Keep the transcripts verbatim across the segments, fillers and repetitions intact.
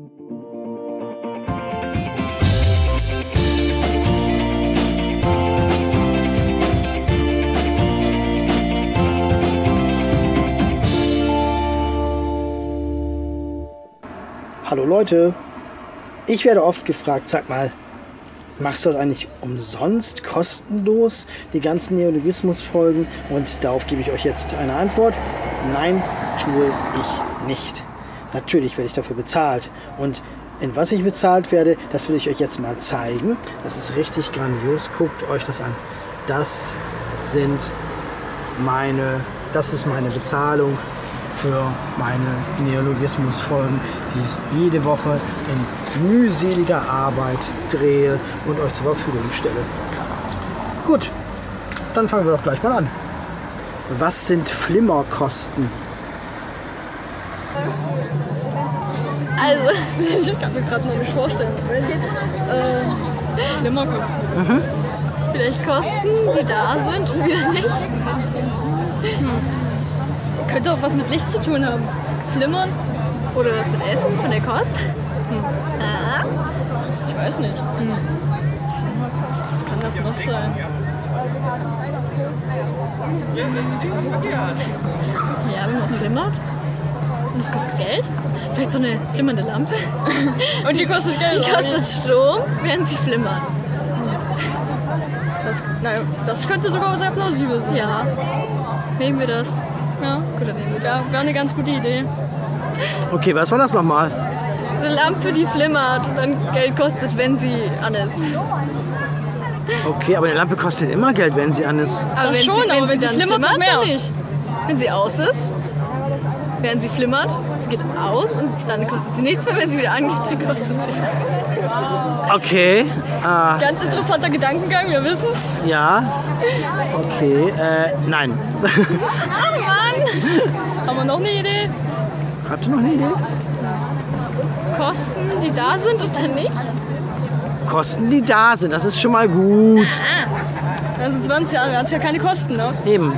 Hallo Leute, ich werde oft gefragt, sag mal, machst du das eigentlich umsonst, kostenlos, die ganzen Neologismus-Folgen? Und darauf gebe ich euch jetzt eine Antwort. Nein, tue ich nicht. Natürlich werde ich dafür bezahlt. Und in was ich bezahlt werde, das will ich euch jetzt mal zeigen. Das ist richtig grandios. Guckt euch das an. Das sind meine, das ist meine Bezahlung für meine Neologismus-Folgen, die ich jede Woche in mühseliger Arbeit drehe und euch zur Verfügung stelle. Gut, dann fangen wir doch gleich mal an. Was sind Flimmerkosten? Also, ich kann mir gerade noch nicht vorstellen. Äh, Flimmerkosten. Mhm. Vielleicht Kosten, die da sind und wieder nicht. Hm. Könnte auch was mit Licht zu tun haben. Flimmern? Oder was mit Essen von der Kost? Hm. Ah. Ich weiß nicht. Hm. Was kann das noch sein? Ja, wenn was flimmert. Und das kostet Geld. Vielleicht so eine flimmernde Lampe. Und die kostet Geld. Die kostet Strom, während sie flimmert. Das, naja, das könnte sogar sehr plausibel sein. Ja. Nehmen wir das. Ja, gut, dann nehmen wir das. Wäre eine ganz gute Idee. Okay, was war das nochmal? Eine Lampe, die flimmert und dann Geld kostet, wenn sie an ist. Okay, aber eine Lampe kostet immer Geld, wenn sie an ist. Aber wenn schon, sie, wenn aber wenn sie, sie flimmert, flimmert mehr. Nicht. Wenn sie aus ist, während sie flimmert, sie geht aus und dann kostet sie nichts mehr, wenn sie wieder angeht, dann kostet sie. Okay. Äh, Ganz interessanter Gedankengang, wir wissen es. Ja. Okay, äh, nein. Ach Mann! Haben wir noch eine Idee? Habt ihr noch eine Idee? Kosten, die da sind oder nicht? Kosten, die da sind, das ist schon mal gut. Das sind zwanzig Jahre, hat es ja keine Kosten, ne? Eben.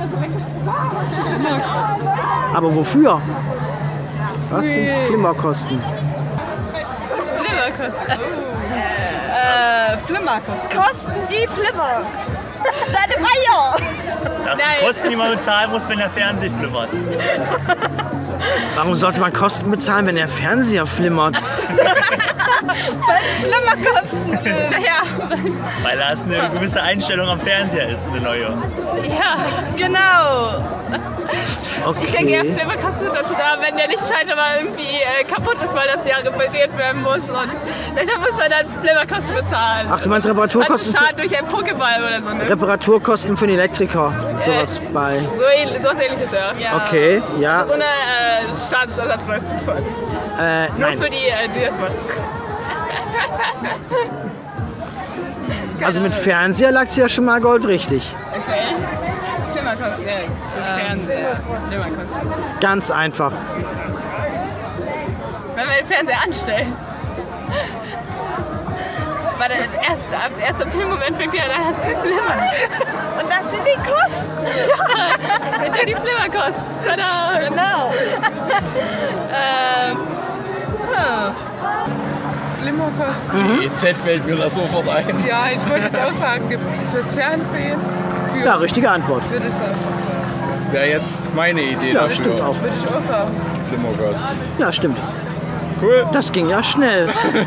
Aber wofür? Was sind Flimmerkosten? Flimmerkosten. Äh, Flimmerkosten. Kosten, die flimmern. Deine Meier. Das sind Nein. Kosten, die man bezahlen muss, wenn der Fernseher flimmert. Warum sollte man Kosten bezahlen, wenn der Fernseher flimmert? Weil Flimmerkosten sind. Ja. Weil das eine gewisse Einstellung am Fernseher ist, eine neue. Ja. Genau. Okay. Ich denke, ja, Flimmerkosten sind dazu da, wenn der Lichtschalter mal irgendwie äh, kaputt ist, weil das ja repariert werden muss. Und deshalb muss man dann Flimmerkosten bezahlen. Ach, du meinst Reparaturkosten? Also Schaden durch einen Pokéball oder so, ne? Reparaturkosten für den Elektriker. Sowas Äh, bei. So ähnlich, sowas ähnliches, ja. ja. Okay, ja. So eine äh, Schadensersatzleistung. Äh, Nur nein. für die, äh, die das machen. Also mit Fernseher lagst du ja schon mal Gold richtig. Okay. Flimmerkosten, ja. Ähm, Fernseher. Flimmerkosten. Ganz einfach. Wenn man den Fernseher anstellt. Weil der erste, ab erst ab dem Moment fängt er an zu flimmern. Und das sind die Kosten. Ja, das sind ja die Flimmerkosten. Tada! Genau. ähm, hm. Flimmerkosten. Die E Z fällt mir da sofort ein. Ja, ich wollte jetzt auch sagen, fürs Fernsehen. Für, Ja, richtige Antwort. würde ich sagen. Wäre jetzt meine Idee Ja, dafür. stimmt auch. Würde ich auch sagen. Flimmerkosten. Ja, stimmt. Cool. Das ging ja schnell.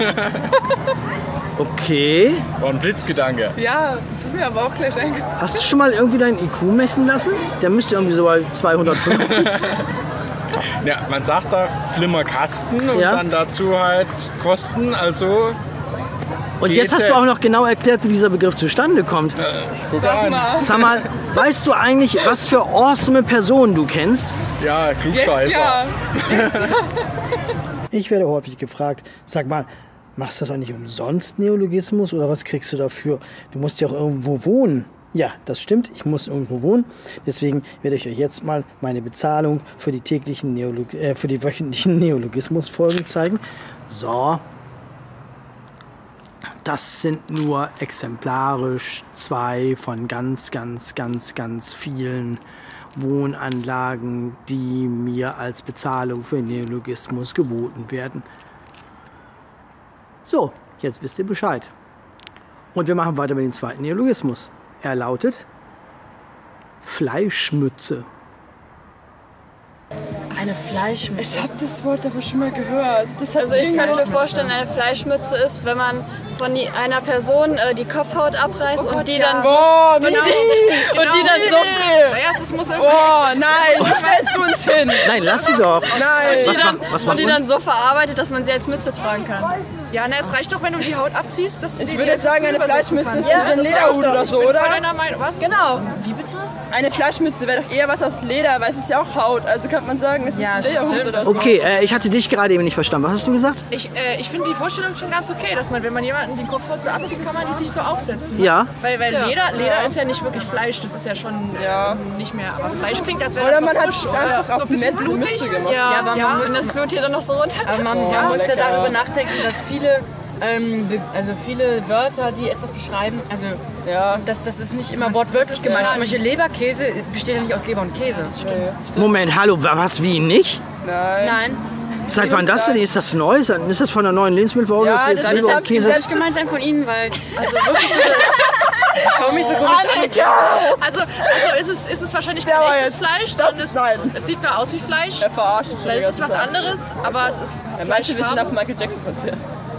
Okay. War ein Blitzgedanke. Ja, das ist mir aber auch gleich eingefallen. Hast du schon mal irgendwie deinen I Q messen lassen? Der müsste irgendwie so bei zweihundertfünfzig. Ja, man sagt da Flimmerkasten und Ja. dann dazu halt Kosten, also Und jetzt hast du auch noch genau erklärt, wie dieser Begriff zustande kommt. guck Sag an. mal. Sag mal, weißt du eigentlich, was für awesome Personen du kennst? Ja, Jetzt Klugscheißer. ja. Ich werde häufig gefragt, sag mal, machst du das eigentlich umsonst, Neologismus, oder was kriegst du dafür? Du musst ja auch irgendwo wohnen. Ja, das stimmt, ich muss irgendwo wohnen. Deswegen werde ich euch jetzt mal meine Bezahlung für die täglichen Neolog äh, für die wöchentlichen Neologismus-Folgen zeigen. So. Das sind nur exemplarisch zwei von ganz, ganz, ganz, ganz vielen Wohnanlagen, die mir als Bezahlung für Neologismus geboten werden. So, jetzt wisst ihr Bescheid. Und wir machen weiter mit dem zweiten Neologismus. Er lautet Fleischmütze. Eine Fleischmütze. Ich habe das Wort aber schon mal gehört. Das Also ich kann mir vorstellen, eine Fleischmütze ist, wenn man von die, einer Person äh, die Kopfhaut abreißt oh und Gott, die ja. dann Boah, so, nee. und, und die dann so, naja, es muss irgendwie... Boah, nein, wo weißt du uns hin? Nein, lass sie doch. Nein. die Was dann, macht- was und macht die man? dann so verarbeitet, dass man sie als Mütze tragen kann. Ja, na, es reicht doch, wenn du die Haut abziehst, dass du Ich die würde jetzt sagen, eine übersetzen Fleischmütze ist kannst. wie ein Lederhut oder so, oder? Voll deiner Meinung. Was? Genau. Wie bitte? Eine Fleischmütze wäre doch eher was aus Leder, weil es ist ja auch Haut. Also kann man sagen, es ist Ja, ein Lederhut stimmt. oder so. Okay, äh, ich hatte dich gerade eben nicht verstanden. Was hast du gesagt? Ich, äh, ich finde die Vorstellung schon ganz okay, dass man, wenn man jemanden die Kopfhaut so abzieht, kann man die sich so aufsetzen. Ja. Weil, weil Leder, Leder ist ja nicht wirklich Fleisch, das ist ja schon Ja. ähm, nicht mehr. Aber Fleisch klingt, als wäre Oder das noch man hat frisch es einfach oder auf so ein bisschen Met- eine blutig. Mütze gemacht. Ja, aber Ja, man muss und das Blut hier dann noch so runter. Aber man, Oh, man muss ja lecker. darüber nachdenken, dass viele, ähm, be- also viele Wörter, die etwas beschreiben, also Ja. das, das ist nicht immer wortwörtlich gemeint. Zum Beispiel Leberkäse besteht ja nicht aus Leber und Käse. Moment, hallo, wa- was, wie nicht? Nein. Nein, Seit wann das denn? Ist das neu? Ist das- Ist das von der neuen Lebensmittelverordnung? Ja, dass jetzt das Leber ist und Käse? das gemeint sein von Ihnen, weil also wirklich so, ich schau mich so komisch an. Also, also ist, es, ist es wahrscheinlich kein Der war echtes jetzt- Fleisch, das- sondern es, nein. es sieht nur aus wie Fleisch. Er verarscht schon Vielleicht die ist es was ganze Zeit. anderes, aber es ist Ja, manche wissen auf Fleischfarben. Michael Jackson Konzert.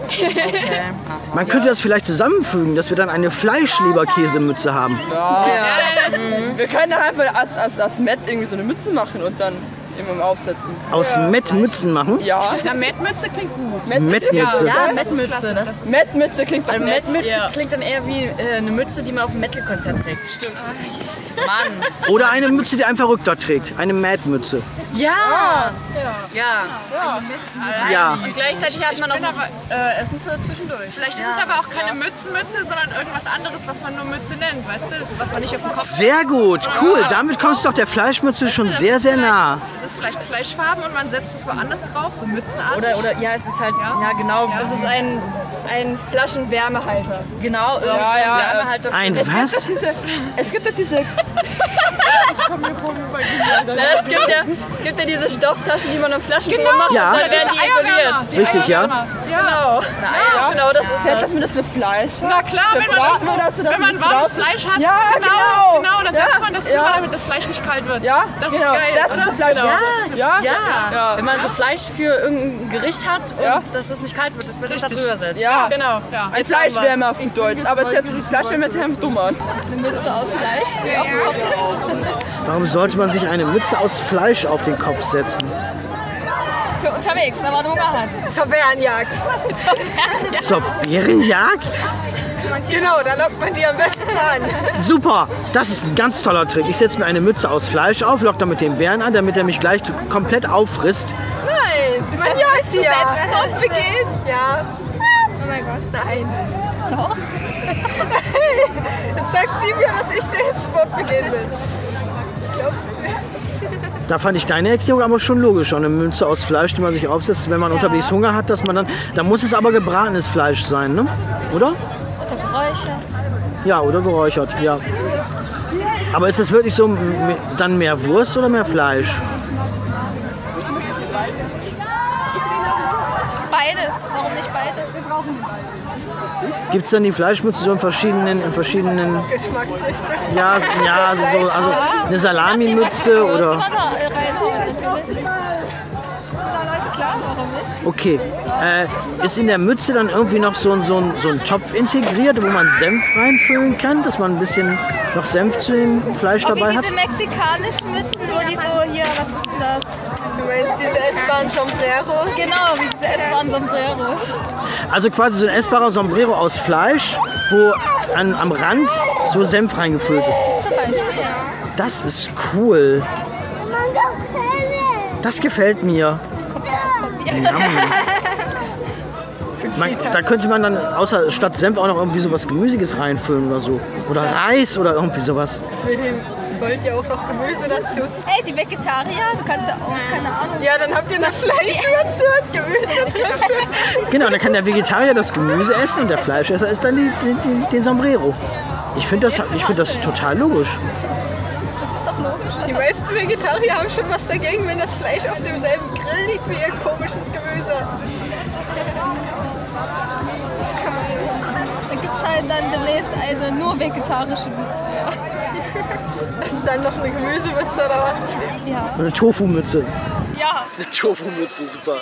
Man könnte das vielleicht zusammenfügen, dass wir dann eine Fleischleberkäsemütze haben. Ja, das, Wir können doch einfach aus, aus, aus Met irgendwie so eine Mütze machen und dann immer aufsetzen. Aus Mettmützen machen. Ja. ja, Mettmütze klingt gut. Mettmütze. Ja, Mettmütze. Das ist Met-Mütze klingt doch also nett. Mettmütze Ja. klingt dann eher wie äh, eine Mütze, die man auf einem Metal-Konzert trägt. Stimmt. Mann. Oder eine Mütze, die ein Verrückter trägt. Eine Mad-Mütze. Ja. Ja. Ja. Und gleichzeitig hat man auch noch äh, Essen für zwischendurch. Vielleicht ist es aber auch keine Mützenmütze, sondern irgendwas anderes, was man nur Mütze nennt, weißt du? Das, was man nicht auf dem Kopf Sehr gut, cool. Damit kommst du doch der Fleischmütze schon Das sehr, ist sehr vielleicht- nah. Es ist vielleicht Fleischfarben und man setzt es woanders drauf, so mützenartig. Oder, oder ja, es ist halt, ja, genau. Das ist ein, ein Flaschenwärmehalter. Genau, Ja, ja, ja, äh, halt auf Ein was? Diese, es gibt doch diese... Na, es, gibt ja, es gibt ja diese Stofftaschen, die man um Flaschen drum macht Ja. und dann werden die isoliert. Richtig, ja? Genau. Ja, genau, das ist Fährt das mit das mit Fleisch? Na klar, wenn man, Braten oder so, dass wenn man das warmes drauf- Fleisch hat, Ja, genau, genau. genau, dann Ja, setzt man das drüber, ja. damit das Fleisch nicht kalt wird. Ja, Das genau. ist geil, Das ist oder? ein Fleisch. Genau. Ja, Ja. ja. Wenn man so Fleisch für irgendein Gericht hat und Ja. dass es nicht kalt wird, dass man das da Richtig. drüber setzt. Ja. Genau, ja. Ein Fleischwärmer auf gut Deutsch. Aber es hört sich Fleischwärmer sich einfach dumm an. Eine Mütze aus Fleisch, die auf dem Kopf ist. Warum sollte man sich eine Mütze aus Fleisch auf den Kopf setzen? Für unterwegs, wenn man Hunger hat. Zur Bärenjagd. Zur Bärenjagd? Genau, da lockt man die am besten an. Super, das ist ein ganz toller Trick. Ich setze mir eine Mütze aus Fleisch auf, lock damit den Bären an, damit er mich gleich komplett auffrisst. Nein, man jagt die ja. Selbstmord begehen? Ja. Oh mein Gott, nein. Doch. Jetzt sagt sie mir, dass ich Selbstmord begehen will. Ich glaube. Da fand ich deine Erklärung aber schon logisch. Eine Mütze aus Fleisch, die man sich aufsetzt, wenn man unterwegs Hunger hat, dass man dann. Da muss es aber gebratenes Fleisch sein, ne? Oder? Oder geräuchert. Ja, oder geräuchert, ja. Aber ist das wirklich so m- dann mehr Wurst oder mehr Fleisch? Beides. Warum nicht beides? Gibt es dann die Fleischmütze so in verschiedenen, in verschiedenen, Geschmacksrichtung. ja, ja, so, also eine Salami-Mütze oder. reinhauen, natürlich. Okay. Äh, ist in der Mütze dann irgendwie noch so ein, so, ein, so ein Topf integriert, wo man Senf reinfüllen kann, dass man ein bisschen noch Senf zu dem Fleisch Wie dabei hat? diese mexikanischen Mützen, wo die so hier, was ist denn das? Du meinst diese essbaren Sombreros? Genau, wie diese essbaren Sombreros. Also quasi so ein essbarer Sombrero aus Fleisch, wo an, am Rand so Senf reingefüllt ist. Zum Beispiel, ja. Das ist cool. Das gefällt mir. Yum. Man, da könnte man dann außer statt Senf auch noch irgendwie so was Gemüsiges reinfüllen oder so. Oder Reis oder irgendwie sowas. Mit dem wollt ihr auch noch Gemüse dazu? Hey, die Vegetarier, du kannst ja auch, keine Ahnung. Ja, dann habt ihr eine Fleischmütze und Gemüse drin. Genau, dann kann der Vegetarier das Gemüse essen und der Fleischesser isst dann die, die, die, den Sombrero. Ich finde das, ich find das total logisch. Das ist doch logisch. Die meisten Vegetarier haben schon was dagegen, wenn das Fleisch auf demselben Grill liegt wie ihr komisches Gemüse. kommt dann demnächst eine nur vegetarische Mütze. Ist dann noch eine Gemüsemütze oder was? Ja. Eine Tofu-Mütze. Ja. Eine Tofu-Mütze, super.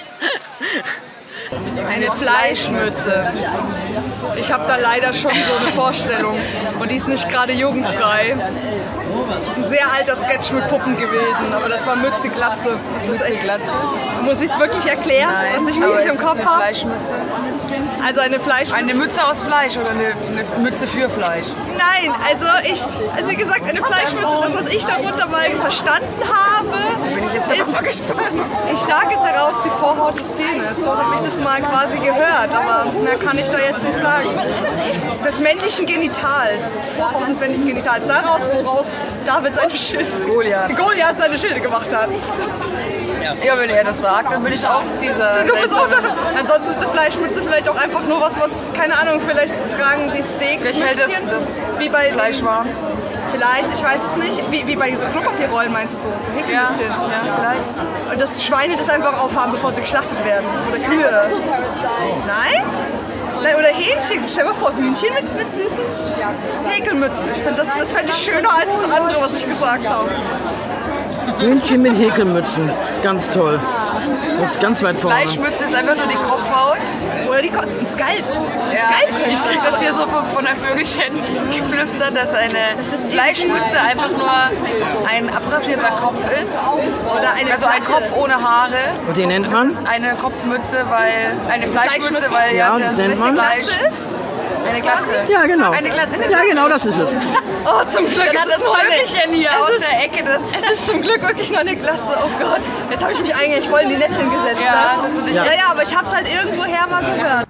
Eine Fleischmütze. Ich habe da leider schon so eine Vorstellung. Und die ist nicht gerade jugendfrei. Das ist ein sehr alter Sketch mit Puppen gewesen, aber das war Mütze Glatze. Das ist echt Glatze. Muss ich es wirklich erklären, Nein, was ich wirklich im Kopf habe? Fleischmütze. Also eine Fleischmütze. Eine Mütze aus Fleisch oder eine, eine Mütze für Fleisch? Nein, also ich, also wie gesagt, eine Fleischmütze, das was ich darunter mal verstanden habe, ist, ich sage es heraus, die Vorhaut des Penis. So habe ich das mal quasi gehört, aber mehr kann ich da jetzt nicht sagen. Des männlichen Genitals, Vorhaut des männlichen Genitals, daraus, woraus David seine Schilde, Goliath. Goliath seine Schilde gemacht hat. Ja, wenn er das sagt, dann bin ich auch dieser. Du bist auch da. Ansonsten ist eine Fleischmütze vielleicht auch einfach nur was, was, keine Ahnung, vielleicht tragen die Steaks Vielleicht hält das, das wie bei Fleisch warm. Vielleicht, ich weiß es nicht. Wie, wie bei so Klopapierrollen meinst du so? So Häkelmützchen. Ja, ja, vielleicht. Und dass Schweine das einfach aufhaben, bevor sie geschlachtet werden. Oder Kühe. Nein? Nein, oder Hähnchen. Stell dir mal vor, Hühnchen mit, mit süßen Häkelmützen. Ich finde, das, das fände ich schöner als das andere, was ich gesagt habe. Hühnchen mit Häkelmützen. Ganz toll. Das ist ganz weit vorne. Fleischmütze ist einfach nur die Kopfhaut. Oder die Ko ein Skalp. Ja, ich krieg das hier so von, von einem Vögelchen geflüstert, dass eine Fleischmütze einfach nur ein abrasierter Kopf ist. Oder eine Also ein Kopf ohne Haare. Und den nennt man? Eine Kopfmütze, weil. Eine Fleischmütze, weil Ja, das nennt man? Fleisch ist. Eine Glatze. Ja, genau. Eine Glatze. Ja, genau, das ist es. Oh, zum Glück ist es nur eine... Vögelchen hier Es aus ist- der Ecke. Das Es ist zum Glück wirklich nur eine Glatze. Oh Gott. Jetzt habe ich mich eigentlich voll in die Nesseln gesetzt. Ja, ne? das ist Ja. ja, ja, aber ich habe es halt irgendwoher mal gehört.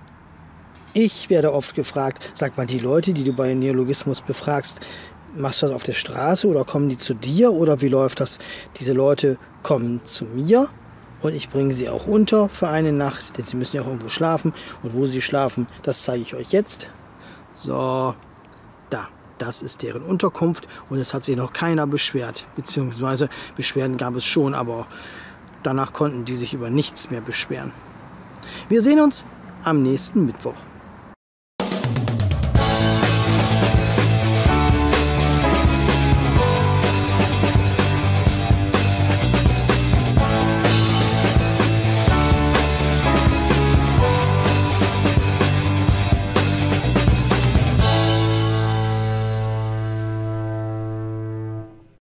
Ich werde oft gefragt, sag mal, die Leute, die du bei Neologismus befragst, machst du das auf der Straße oder kommen die zu dir oder wie läuft das? Diese Leute kommen zu mir und ich bringe sie auch unter für eine Nacht, denn sie müssen ja auch irgendwo schlafen. Und wo sie schlafen, das zeige ich euch jetzt. So, da, das ist deren Unterkunft und es hat sich noch keiner beschwert. Beziehungsweise Beschwerden gab es schon, aber danach konnten die sich über nichts mehr beschweren. Wir sehen uns am nächsten Mittwoch.